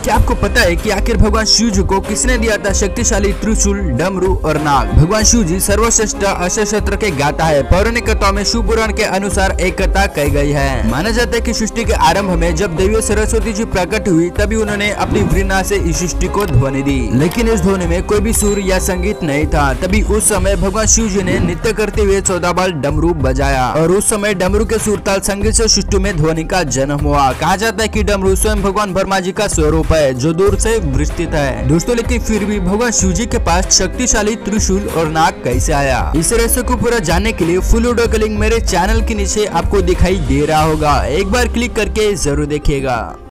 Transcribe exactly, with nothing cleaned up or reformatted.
क्या आपको पता है कि आखिर भगवान शिव जी को किसने दिया था शक्तिशाली त्रिशूल, डमरू और नाग? भगवान शिव जी सर्वश्रेष्ठ अस्त्र शस्त्र के गाता है। पौराणिक कथाओं में शिव पुराण के अनुसार एक कथा कही गई है। माना जाता है कि सृष्टि के आरंभ में जब देवी सरस्वती जी प्रकट हुई तभी उन्होंने अपनी वीणा से इस सृष्टि को ध्वनि दी, लेकिन इस ध्वनि में कोई भी सुर या संगीत नहीं था। तभी उस समय भगवान शिव जी ने नृत्य करते हुए चौदह बार डमरू बजाया और उस समय डमरू के सुरताल संगीत से सृष्टि में ध्वनि का जन्म हुआ। कहा जाता है कि डमरू स्वयं भगवान ब्रह्मा जी का स्वरूप है जो दूर से विस्तृत है। दोस्तों, लेकिन फिर भी भगवान शिव जी के पास शक्तिशाली त्रिशूल और नाग कैसे आया? इस रहस्य को पूरा जानने के लिए फुल वीडियो का लिंक मेरे चैनल के नीचे आपको दिखाई दे रहा होगा, एक बार क्लिक करके जरूर देखिएगा।